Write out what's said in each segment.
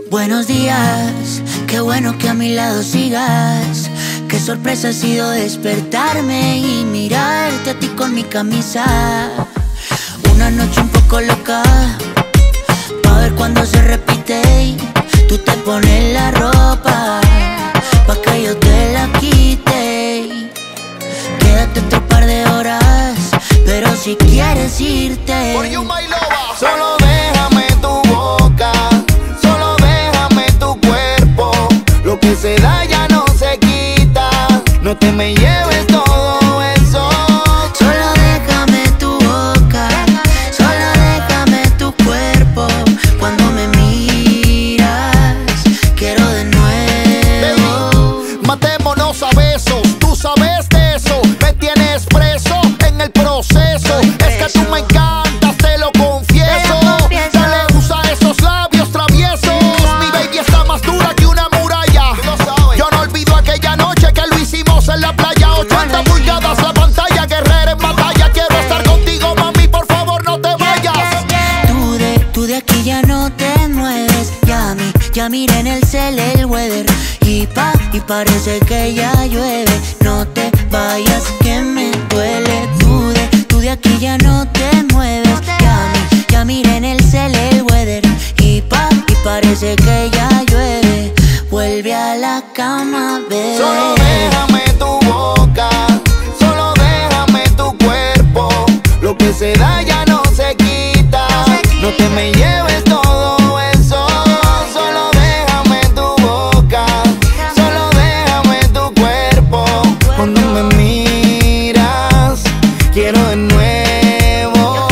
Buenos días, qué bueno que a mi lado sigas. Qué sorpresa ha sido despertarme y mirarte a ti con mi camisa. Una noche un poco loca, pa' ver cuando se repite. Tú te pones la ropa, pa' que yo te la quite. Quédate otro par de horas, pero si quieres irte, For you, my lover. Solo déjame tu boca, solo déjame tu cuerpo. Lo que se da ya no se quita, no te me lleves todo eso. solo déjame tu boca, solo déjame tu cuerpo. Cuando me miras, quiero de nuevo. Baby, matémonos a besos, tú sabes de eso. Me tienes preso en el proceso. Es que tú me encantas, te lo confieso. Dale, usa esos labios traviesos. Mi baby está más dura que una muralla. Yo no olvido aquella noche que lo hicimos en la playa. 80 pulgadas la pantalla, guerrera en batalla. Quiero estar contigo, mami, por favor no te vayas. Tú de aquí ya no te mueves. Ya miré en el cel el weather y parece que ya llueve. No te vayas que me duele. Tú de aquí ya no te mueves. Ya miré en el cel el weather y parece que ya llueve. Vuelve a la cama, bebé. Solo déjame tu boca, solo déjame tu cuerpo. Lo que se da ya no se quita, no te me lleves todo eso. Solo déjame tu boca, solo déjame tu cuerpo. Cuando me miras, quiero de nuevo.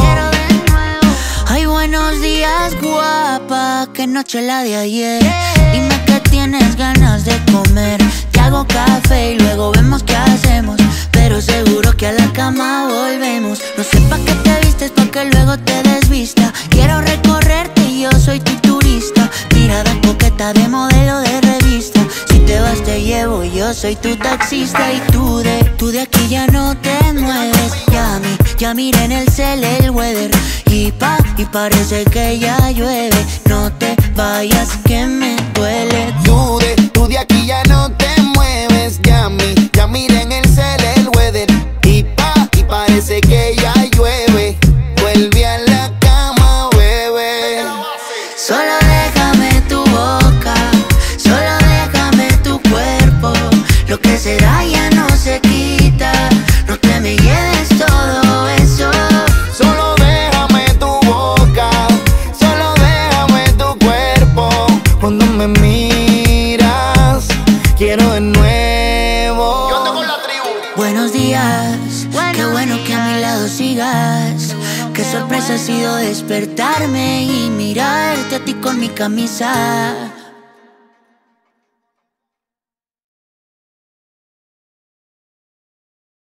Ay, buenos días, guapa. Qué noche la de ayer. Dime que tienes ganas de comer. Te hago café y luego vemos qué hacemos. Pero seguro que a la cama volvemos. No sé pa' qué te vistes, pa' que luego te desvista. Quiero recorrerte y yo soy tu turista. Mirada coqueta de modelo de revista. Si te vas te llevo, yo soy tu taxista. Y tú de aquí ya no te mueves. Ya miré en el cel el weather y parece que ya llueve. No te vayas que me duele. Tú de aquí ya no te mueves, ya miré en el cel el weather y parece que ya llueve. Vuelve a la cama, bebé. Solo déjame tu boca, solo déjame tu cuerpo. Lo que se da ya no se quita, no te me lleves todo eso. Solo déjame tu boca, solo déjame tu cuerpo. Cuando me miras, quiero de nuevo. Yo ando con la tribu. Buenos días, qué bueno que a mi lado sigas. Qué sorpresa ha sido despertarme y mirarte a ti con mi camisa.